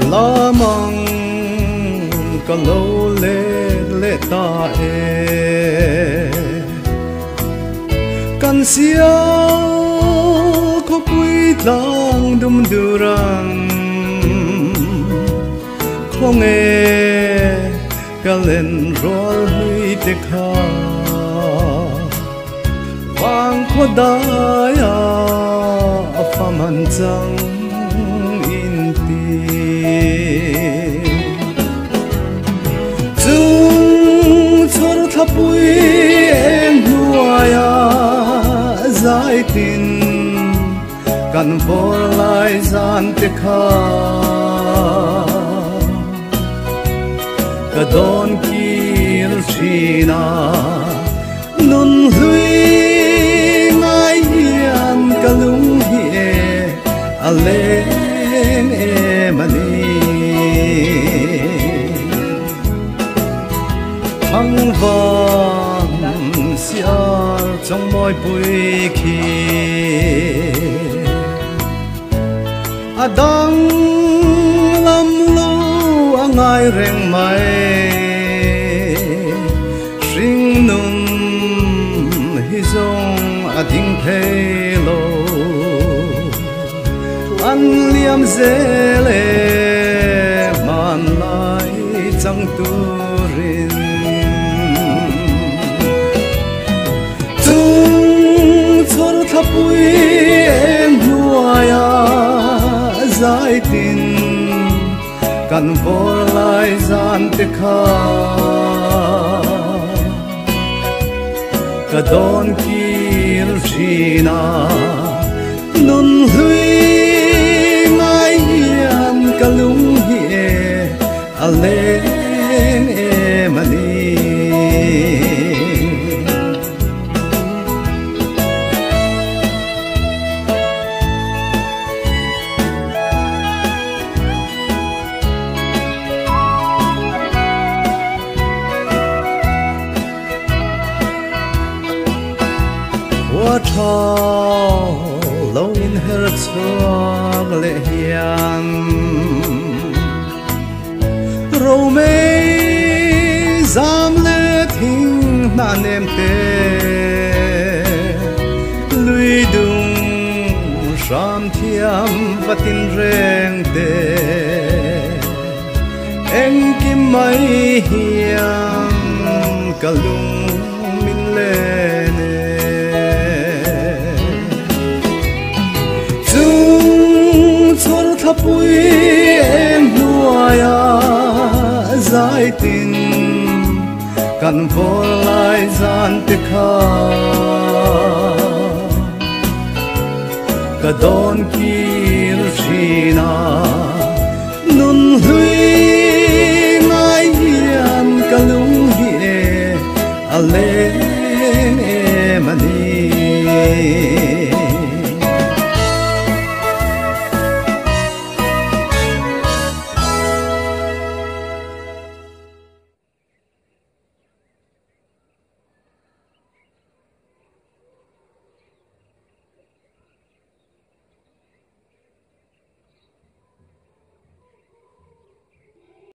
la mang ka lo le le ta kan sia ko quy tlang dum durang không nghe cả lên rồi huy te kha vang kho dai a faman chang in ti chung chor thapui en nuaya zai tin kan vor lai zan te kha ka don kil china nun hui ngai hian ka lung hi a leng mani hang van siar trong moi pui khi adang lam lu angai reng mai ring nun hi zong ading phelo an liam zele man lai chang turin chung chor thapui em nuaya zai tin kan vor lai zan te kha ka don kil china nun hui ngai hian ka lung hi a leng mani thao lâu in her chuak le hian ro me zam le thing na nem te lui dung ram thiam vatin reng te eng kim mai hiam kalung min le thapui em nuaya zai tin kan vor lai zan te kha ka don ki